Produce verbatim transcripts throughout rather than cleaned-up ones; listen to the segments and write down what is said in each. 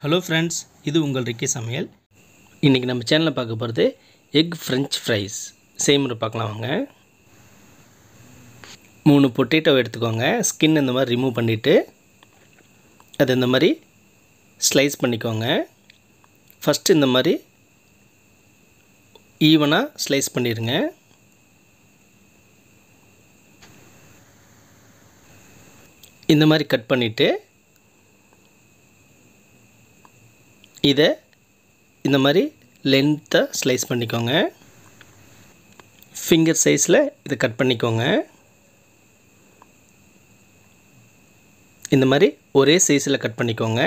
Hello friends, இது உங்கள் Ricky சமையல். இன்றைக்கி நம்ம சேனலில் பார்க்க போகிறது எக் ஃப்ரெஞ்ச் ஃப்ரைஸ் செய்முறை பார்க்கலாம் வாங்க. மூணு பொட்டேட்டோ எடுத்துக்கோங்க. ஸ்கின் இந்த மாதிரி ரிமூவ் பண்ணிவிட்டு அது இந்த மாதிரி ஸ்லைஸ் பண்ணிக்கோங்க. ஃபஸ்ட்டு இந்த மாதிரி ஈவனாக ஸ்லைஸ் பண்ணிடுங்க. இந்த மாதிரி கட் பண்ணிவிட்டு இதை இந்த மாதிரி லென்த்தாக ஸ்லைஸ் பண்ணிக்கோங்க. ஃபிங்கர் சைஸில் இதை கட் பண்ணிக்கோங்க. இந்த மாதிரி ஒரே சைஸில் கட் பண்ணிக்கோங்க.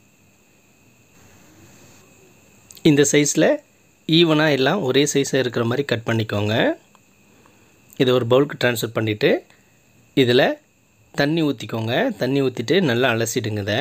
இந்த சைஸில் ஈவனாக எல்லாம் ஒரே சைஸாக இருக்கிற மாதிரி கட் பண்ணிக்கோங்க. இதை ஒரு பவுலுக்கு ட்ரான்ஸ்ஃபர் பண்ணிவிட்டு இதில் தண்ணி ஊற்றிக்கோங்க. தண்ணி ஊற்றிட்டு நல்லா அலசிடுங்க. இதை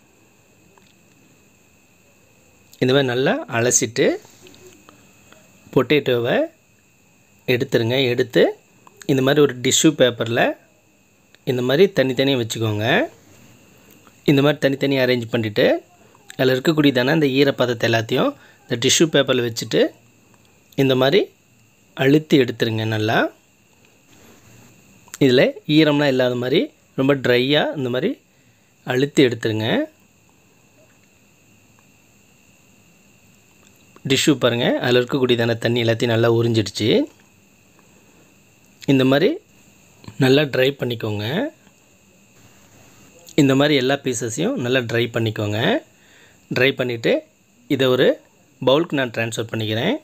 இந்த மாதிரி நல்லா அலசிட்டு பொட்டேட்டோவை எடுத்துருங்க. எடுத்து இந்த மாதிரி ஒரு டிஷ்யூ பேப்பரில் இந்த மாதிரி தனித்தனியாக வச்சுக்கோங்க. இந்த மாதிரி தனித்தனியாக அரேஞ்ச் பண்ணிவிட்டு அதில் இருக்கக்கூடியதான இந்த ஈரப்பதத்தை எல்லாத்தையும் இந்த டிஷ்யூ பேப்பரில் வச்சுட்டு இந்த மாதிரி அழுத்தி எடுத்துருங்க. நல்லா இதில் ஈரம்லாம் இல்லாத மாதிரி ரொம்ப ட்ரையாக இந்த மாதிரி அழுத்தி எடுத்துருங்க. டிஷ்யூ பாருங்கள், அதில் இருக்கக்கூடியதான தண்ணி எல்லாத்தையும் நல்லா உறிஞ்சிடுச்சு. இந்த மாதிரி நல்லா ட்ரை பண்ணிக்கோங்க. இந்த மாதிரி எல்லா பீசஸையும் நல்லா ட்ரை பண்ணிக்கோங்க. ட்ரை பண்ணிவிட்டு இதை ஒரு பவுலுக்கு நான் ட்ரான்ஸ்ஃபர் பண்ணிக்கிறேன்.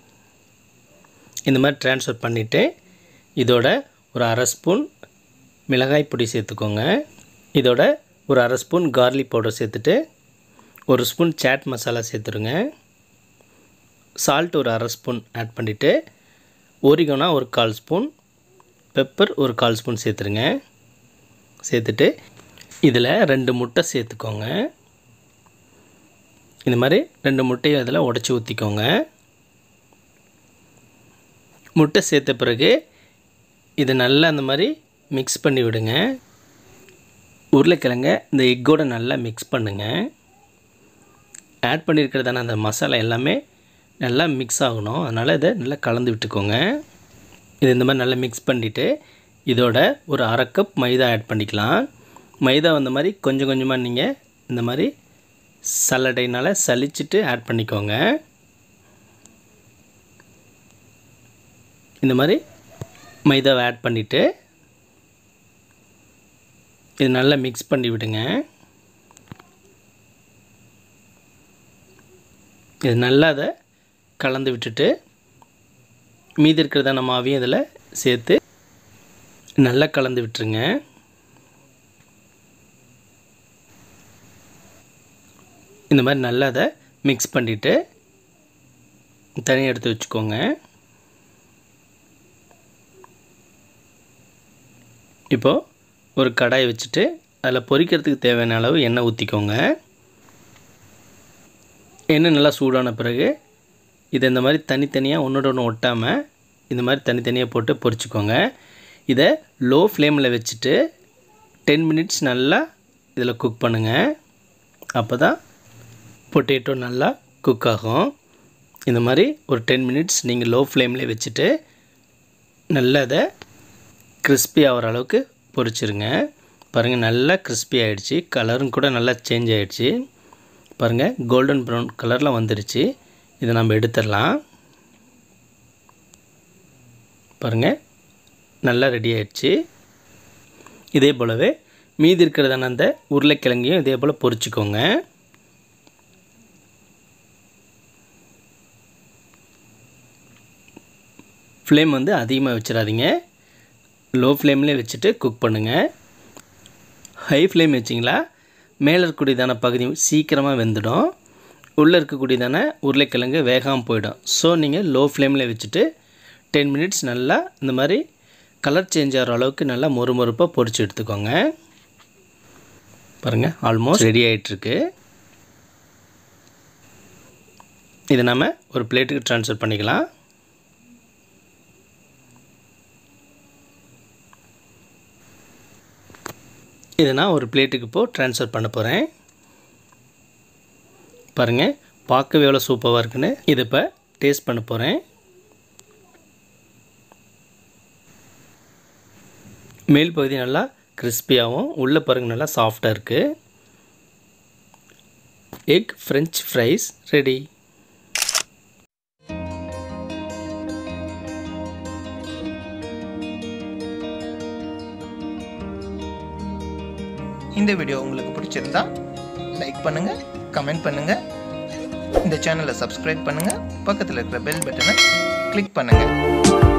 இந்த மாதிரி ட்ரான்ஸ்ஃபர் பண்ணிவிட்டு இதோட ஒரு அரை ஸ்பூன் மிளகாய் பொடி சேர்த்துக்கோங்க. இதோட ஒரு அரை ஸ்பூன் கார்லிக் பவுடர் சேர்த்துட்டு ஒரு ஸ்பூன் சாட் மசாலா சேர்த்துருங்க. சால்ட் ஒரு அரை ஸ்பூன் ஆட் பண்ணிவிட்டு ஒரிகோனா ஒரு கால் ஸ்பூன், பெப்பர் ஒரு கால் ஸ்பூன் சேர்த்துருங்க. சேர்த்துட்டு இதில் ரெண்டு முட்டை சேர்த்துக்கோங்க. இந்த மாதிரி ரெண்டு முட்டையை அதில் உடச்சி ஊற்றிக்கோங்க. முட்டை சேர்த்த பிறகு இதை நல்லா அந்த மாதிரி மிக்ஸ் பண்ணி விடுங்க. உருளைக்கிழங்க இந்த எக்கோடு நல்லா மிக்ஸ் பண்ணுங்கள். ஆட் பண்ணியிருக்கிறதான அந்த மசாலா எல்லாமே நல்லா மிக்ஸ் ஆகணும். அதனால் இதை நல்லா கலந்து விட்டுக்கோங்க. இது இந்த மாதிரி நல்லா மிக்ஸ் பண்ணிவிட்டு இதோட ஒரு அரை கப் மைதா ஆட் பண்ணிக்கலாம். மைதா இந்த மாதிரி கொஞ்சம் கொஞ்சமாக நீங்கள் இந்த மாதிரி சல்லடைனால் சலிச்சிட்டு ஆட் பண்ணிக்கோங்க. இந்த மாதிரி மைதாவை ஆட் பண்ணிவிட்டு இது நல்லா மிக்ஸ் பண்ணி விடுங்க. இது நல்லா அதை கலந்து விட்டுட்டு மீதி இருக்கிறதான மாவையும் இதில் சேர்த்து நல்லா கலந்து விட்டுருங்க. இந்த மாதிரி நல்லா அதை மிக்ஸ் பண்ணிவிட்டு தனியாக எடுத்து வச்சுக்கோங்க. இப்போது ஒரு கடாயை வச்சுட்டு அதில் பொரிக்கிறதுக்கு தேவையான அளவு எண்ணெய் ஊற்றிக்கோங்க. எண்ணெய் நல்லா சூடான பிறகு இதை இந்த மாதிரி தனித்தனியாக ஒன்றோட ஒன்று ஒட்டாமல் இந்த மாதிரி தனித்தனியாக போட்டு பொரிச்சிக்கோங்க. இதை லோ ஃப்ளேமில் வச்சுட்டு டென் மினிட்ஸ் நல்லா இதில் குக் பண்ணுங்கள். அப்போ தான் பொட்டேட்டோ நல்லா குக் ஆகும். இந்த மாதிரி ஒரு டென் மினிட்ஸ் நீங்கள் லோ ஃப்ளேமில் வச்சுட்டு நல்லா அதை கிறிஸ்பி ஆகிற அளவுக்கு பொரிச்சிருங்க. பாருங்கள், நல்லா கிறிஸ்பி ஆகிடுச்சு. கலரும் கூட நல்லா சேஞ்ச் ஆகிடுச்சு. பாருங்கள், கோல்டன் ப்ரௌன் கலரில் வந்துருச்சு. இதை நம்ம எடுத்துடலாம். பாருங்கள், நல்லா ரெடி ஆகிடுச்சு. இதே போலவே மீதி இருக்கிறதான அந்த உருளைக்கிழங்கையும் இதே போல் பொரிச்சிக்கோங்க. ஃப்ளேம் வந்து அதிகமாக வச்சிடாதீங்க. லோ ஃப்ளேம்லேயே வச்சுட்டு குக் பண்ணுங்கள். ஹை ஃப்ளேம் வச்சிங்களா மேலே இருக்கக்கூடியதான பகுதி சீக்கிரமாக வெந்துடும். உள்ளே இருக்கக்கூடியதான உருளைக்கிழங்கு வேகாமல் போயிடும். ஸோ நீங்கள் லோ ஃப்ளேமில் வச்சுட்டு டென் மினிட்ஸ் நல்லா இந்த மாதிரி கலர் சேஞ்ச் ஆகிற அளவுக்கு நல்லா மொறு மொறுப்பாக பொரிச்சு எடுத்துக்கோங்க. பாருங்கள், ஆல்மோஸ்ட் ரெடி ஆகிட்டுருக்கு. இதை நம்ம ஒரு பிளேட்டுக்கு ட்ரான்ஸ்ஃபர் பண்ணிக்கலாம். இதை நான் ஒரு பிளேட்டுக்கு இப்போது ட்ரான்ஸ்ஃபர் பண்ண போகிறேன். பாருங்கள், பார்க்கவே எவ்வளோ சூப்பராக இருக்குன்னு. இதை இப்போ டேஸ்ட் பண்ண போகிறேன். மேல் பகுதி நல்லா கிறிஸ்பியாகவும் உள்ளே பாருங்கள் நல்லா சாஃப்டாக இருக்குது. Egg french fries ready. இந்த வீடியோ உங்களுக்கு பிடிச்சிருந்தா லைக் பண்ணுங்கள், கமெண்ட் பண்ணுங்கள், இந்த சேனலை சப்ஸ்கிரைப் பண்ணுங்கள், பக்கத்தில் இருக்கிற பெல் பட்டனை கிளிக் பண்ணுங்கள்.